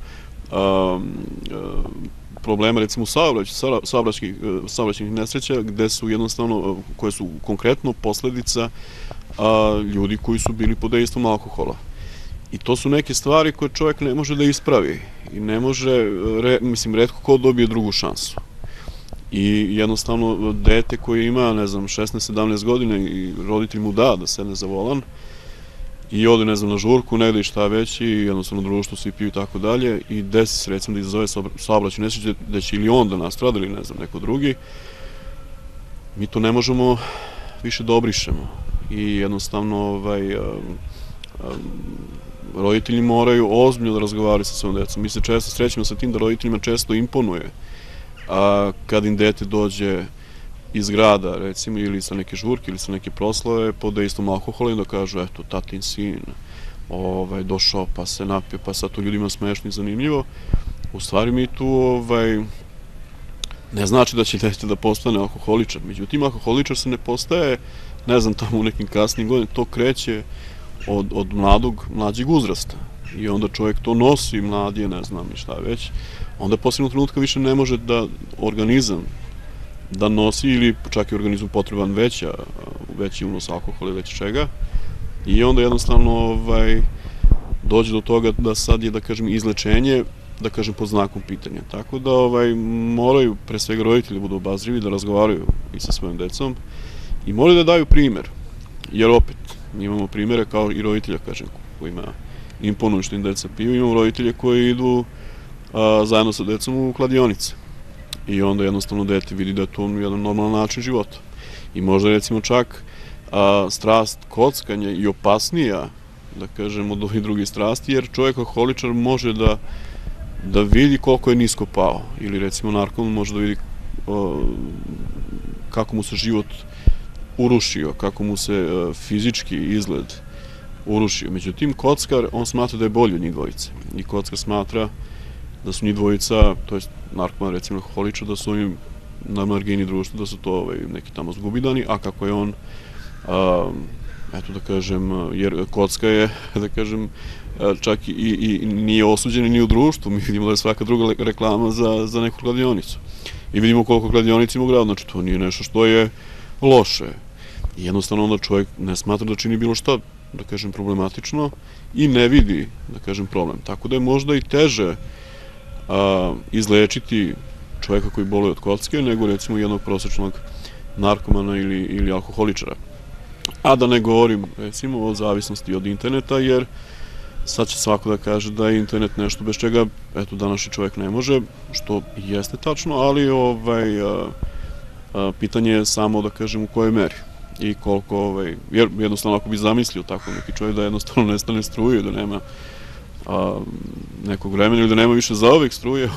B: problema, recimo saobraćajnih nesreća, gde su jednostavno, koje su konkretno posledica ljudi koji su bili pod dejstvom alkohola. I to su neke stvari koje čovjek ne može da ispravi i ne može, mislim, retko ko dobije drugu šansu. I jednostavno dete koje ima, ne znam, 16-17 godina i roditelj mu da sedne za volan i ode, ne znam, na žurku, negde i šta već i jednostavno društvo, svi piju i tako dalje i desi se recimo da izazove saobraćajnu nesreću da će ili on da nastrada ili ne znam, neko drugi, mi to ne možemo više da obrišemo i jednostavno roditelji moraju ozbiljno da razgovaraju sa svojom decom. Mi se često srećemo sa tim da roditeljima često imponuje kad im dete dođe iz grada, recimo, ili sa neke žurke, ili sa neke proslave, pod dejstvom alkohola i da kažu, eto, tatin sin, došao pa se napio, pa sad to ljudima smešno i zanimljivo. U stvari mi tu, ne znači da će dete da postane alkoholičar. Međutim, alkoholičar se ne postaje, ne znam, tamo u nekim kasnim godinama, to kreće od mlađeg uzrasta. I onda čovjek to nosi, mladije, ne znam ni šta već. Onda posljednog trenutka više ne može da organizam da nosi ili čak i organizmu potreban veći unos alkohola i već čega. I onda jednostavno dođe do toga da sad je, da kažem, izlečenje, da kažem, pod znakom pitanja. Tako da moraju pre svega roditelji budu obazrivi, da razgovaraju i sa svojim decom i moraju da daju primer. Jer opet, imamo primere kao i roditelja, kažem, kojima imponuju što im deca piju, imamo roditelje koji idu zajedno sa decom u kladionice. I onda jednostavno dete vidi da je to jedan normalan način života. I možda recimo čak strast kockanja i opasnija, da kažem, od ovih drugih strasti, jer čovjek alkoholičar može da vidi koliko je nisko pao. Ili recimo narkoman može da vidi kako mu se život urušio, kako mu se fizički izgled urušio. Međutim, kockar, on smatra da je bolji od njih dvojice. I kockar smatra da su njih dvojica, to je narkoman, recimo alkoholičar, da su oni na margini društva, da su to neki tamo zgubidani, a kako je on, eto da kažem, jer kocka je, da kažem, čak i nije osuđena ni u društvu, mi vidimo da je svaka druga reklama za neku kladionicu. I vidimo koliko kladionica ima u gradu, znači to nije nešto što je loše. I jednostavno onda čovjek ne smatra da čini bilo šta, da kažem, problematično i ne vidi, da kažem, problem. Tako da je možda i teže izlečiti čovjeka koji boluje od kocke nego recimo jednog prosječnog narkomana ili alkoholičara. A da ne govorim recimo o zavisnosti od interneta, jer sad će svako da kaže da je internet nešto bez čega, eto, današnji čovjek ne može, što jeste tačno, ali pitanje je samo, da kažem, u kojoj meri i koliko, jer jednostavno ako bi zamislio tako neki čovjek da jednostavno nestane struje, da nema nekog vremena ili da nema više zauvek struje,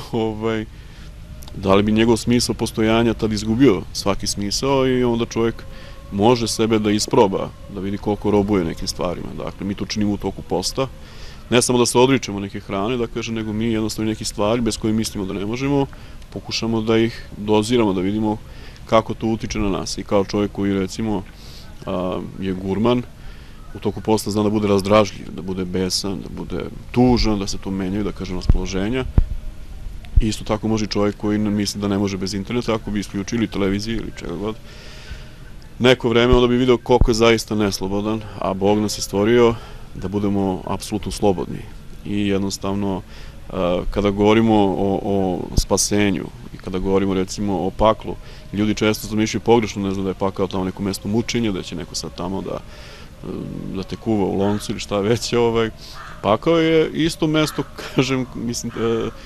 B: da li bi njegov smisao postojanja tad izgubio svaki smisao i onda čovjek može sebe da isproba, da vidi koliko robuje nekim stvarima. Dakle, mi to činimo u toku posta, ne samo da se odričemo neke hrane, da kažem, nego mi jednostavno neke stvari bez koje mislimo da ne možemo, pokušamo da ih doziramo, da vidimo kako to utiče na nas. I kao čovjek koji, recimo, je gurman, u toku posta zna da bude razdražljiv, da bude besan, da bude tužan, da se to menjaju, da kažem, raspoloženja. Isto tako može čovjek koji misli da ne može bez interneta, ako bi isključili televiziju ili čega god. Neko vreme onda bi vidio koliko je zaista neslobodan, a Bog nas je stvorio da budemo apsolutno slobodni. I jednostavno, kada govorimo o spasenju i kada govorimo recimo o paklu, ljudi često zamišljaju pogrešno, ne znam da je pakao tamo neko mesto mučenja, da će neko sad tamo da te kuva u loncu ili šta već. Pakao je isto mesto, kažem, mislim,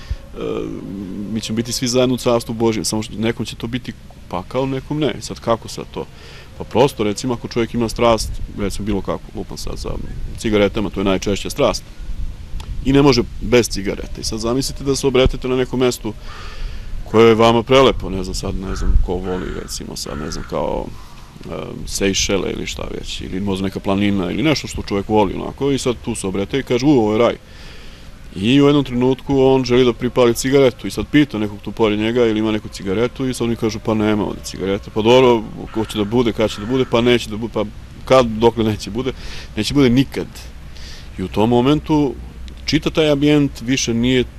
B: mi ćemo biti svi zajedno u carstvu Božjem, samo što nekom će to biti pakao, nekom ne. Sad kako sad to? Pa prosto, recimo, ako čovjek ima strast, recimo bilo kako, lupam sad za cigaretama, to je najčešća strast, i ne može bez cigareta. I sad zamislite da se obretete na nekom mestu koje je vama prelepo, ne znam sad, ne znam ko voli, recimo sad, ne znam, kao Sejšele ili šta već, ili možda neka planina ili nešto što čovjek voli, onako, i sad tu se obrete i kaže, ovo je raj. I u jednom trenutku on želi da pripali cigaretu i sad pita nekog tu pored njega ili ima neku cigaretu i sad oni kažu pa nema ovde cigarete, pa dobro, ko će da bude, kada će da bude, pa neće da bude, pa kad, dokle neće bude nikad. I u tom momentu čita taj ambijent više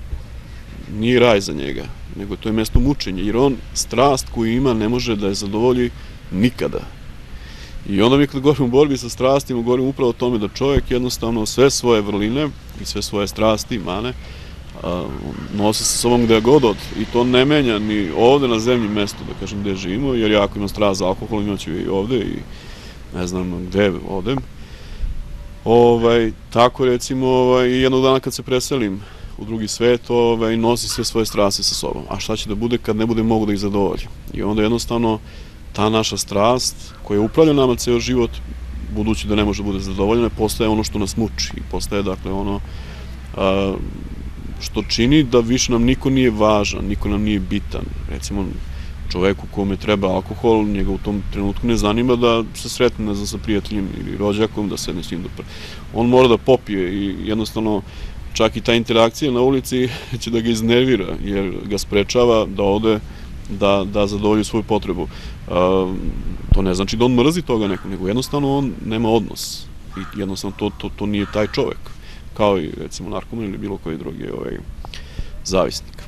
B: nije raj za njega, nego to je mesto mučenja, jer on strast koju ima ne može da je zadovolji nikada. I onda mi kad govorimo o borbi sa strastima, govorimo upravo o tome da čovjek jednostavno sve svoje vrline i sve svoje strasti, mane, Nosi sa sobom gde god od i to ne menja ni ovde na zemlji mesto, da kažem, gde živimo, jer ja ako imam strah za alkohol, imaću i ovde i ne znam gde odem. Tako recimo i jednog dana kad se preselim u drugi svet, nosi sve svoje strasti sa sobom. A šta će da bude kad ne bude mogu da ih zadovolji? I onda jednostavno ta naša strast koja upravlja nama ceo život, budući da ne može da bude zadovoljena, postaje ono što nas muči i postaje dakle ono što čini da više nam niko nije važan, niko nam nije bitan. Recimo, čoveku kome treba alkohol, njega u tom trenutku ne zanima da se sretne, ne znam, sa prijateljem ili rođakom, da sedne s njim do prve. On mora da popije i jednostavno čak i ta interakcija na ulici će da ga iznervira, jer ga sprečava da ode, da zadovolji svoju potrebu. To ne znači da on mrzi toga nekog, nego jednostavno on nema odnos i jednostavno to nije taj čovek, kao i recimo narkoman ili bilo koji drugi zavisnik.